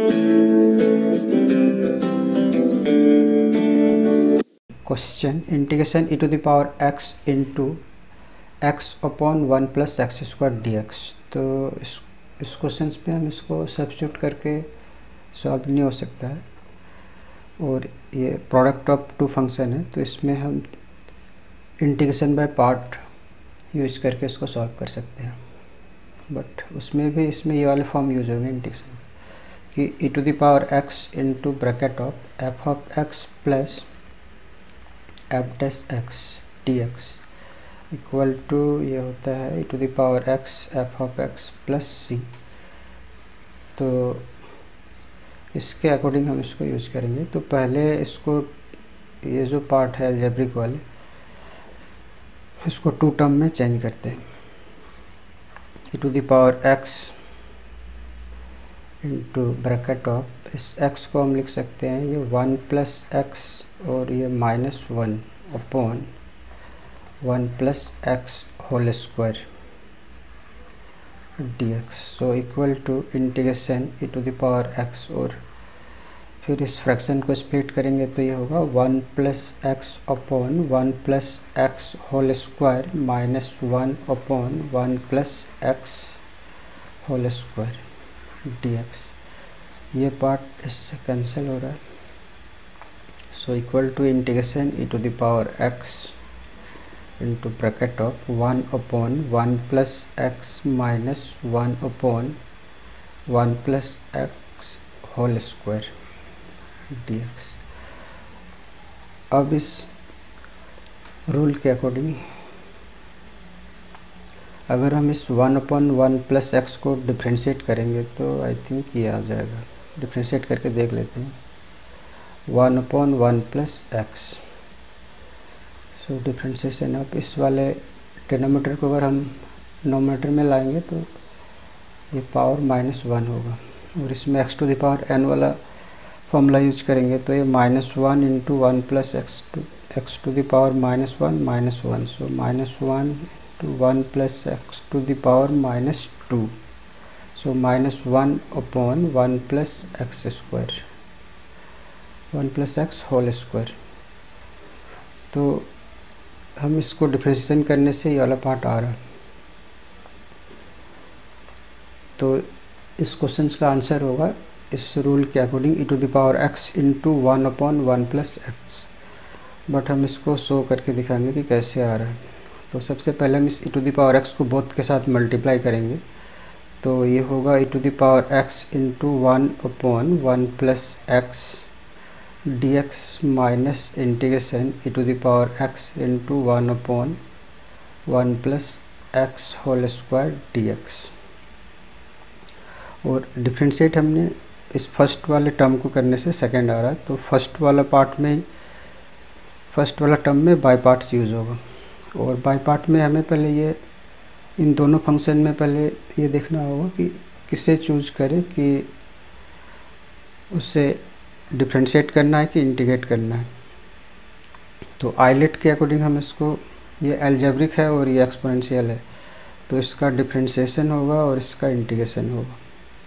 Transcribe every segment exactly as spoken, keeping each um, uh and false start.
Question integration e to the power x into x upon one plus x square d x. तो इस इस question पे हम इसको सब्स्टिट्यूट करके सॉल्व नहीं हो सकता है, और ये प्रोडक्ट ऑफ टू फंक्शन है, तो इसमें हम इंटीग्रेशन बाय पार्ट यूज करके इसको सॉल्व कर सकते हैं। बट उसमें भी इसमें ये वाले फॉर्म यूज होंगे इंटीग्रेशन कि e to the power x into bracket of f of x plus f dash x d x equal to ये होता है e to the power x f of x plus c. तो इसके according हम इसको use करेंगे। तो पहले इसको ये जो पार्ट है अलजेब्रिक वाले, इसको टू टर्म में चेंज करते हैं। E to the power x into bracket of, इस एक्स को हम लिख सकते हैं ये वन प्लस एक्स और ये minus one upon one plus x whole square d x. So equal to integration e to the power x, और फिर इस फ्रैक्शन को स्प्लिट करेंगे तो ये होगा one plus x upon one plus x whole square minus one upon one plus x whole square d x. ये part इससे कैंसिल हो रहा है। So equal to integration e to the power x into bracket of one upon one plus x minus one upon one plus x whole square d x. अब इस rule के according अगर हम इस one upon one plus x को differentiate करेंगे तो I think ये आ जाएगा। डिफ्रेंशिएट करके देख लेते हैं। One upon one plus x, so differentiation अब इस वाले डिनोमिनेटर को अगर हम नोमिनेटर में लाएंगे तो ये पावर माइनस वन होगा, और इसमें x to the power n वाला फॉर्मूला यूज करेंगे तो ये minus one into one plus x to x to the power minus one minus one. So minus one into one plus x to the power minus two, so minus one upon one plus x square one plus x whole square. तो हम इसको differentiation करने से ये वाला part आ रहा है। तो इस क्वेश्चन का आंसर होगा इस रूल के according e to the power x into one upon one plus x. But हम इसको शो करके दिखाएंगे कि कैसे आ रहा है। तो सबसे पहले हम इस e to the power x को बोथ के साथ मल्टीप्लाई करेंगे, तो ये होगा e to the power x into one upon one plus x d x minus integration e to the power x into one upon one plus x whole square d x. और differentiate हमने इस first वाले term को करने से second आ रहा है। तो फर्स्ट वाला पार्ट में फर्स्ट वाला टर्म में बाय पार्ट्स यूज़ होगा, और बाय पार्ट में हमें पहले ये इन दोनों फंक्शन में पहले ये देखना होगा कि किसे चूज करें, कि उससे डिफ्रेंशिएट करना है कि इंटीग्रेट करना है। तो आइलेट के अकॉर्डिंग हम इसको, ये अलजेब्रिक है और ये एक्सपोनेंशियल है, तो इसका डिफ्रेंशिएशन होगा और इसका इंटीग्रेशन होगा।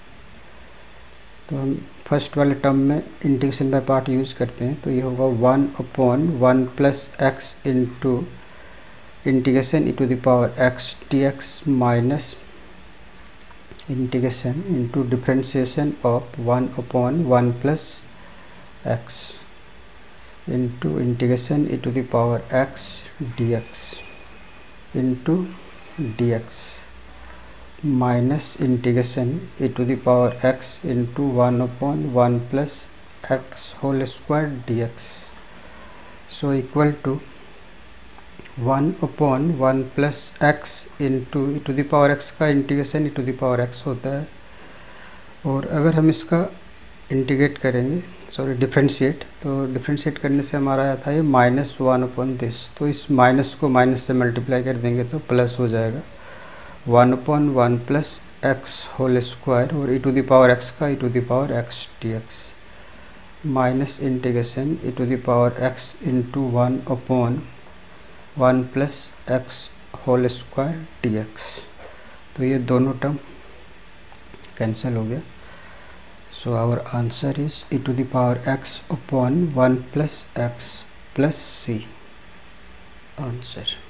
तो हम फर्स्ट वाले टर्म में इंटीग्रेशन बाय पार्ट यूज़ करते हैं, तो ये होगा one upon one plus x into integration e to the power x d x minus integration into differentiation of one upon one plus x into integration e to the power x d x into d x minus integration e to the power x into one upon one plus x whole square d x. So equal to one upon one plus x into e to the power x का integration e to the power x होता है, और अगर हम इसका integrate करेंगे sorry differentiate, तो differentiate करने से हमारा आता है माइनस वन अपॉन दिस। तो इस माइनस को माइनस से मल्टीप्लाई कर देंगे तो प्लस हो जाएगा one upon one plus x whole square, और e to the power x का e to the power x d x minus integration e to the power x into one upon one plus x whole square d x. तो ये दोनों term cancel हो गया। सो So our answer is e to the power x upon one plus x plus c. Answer.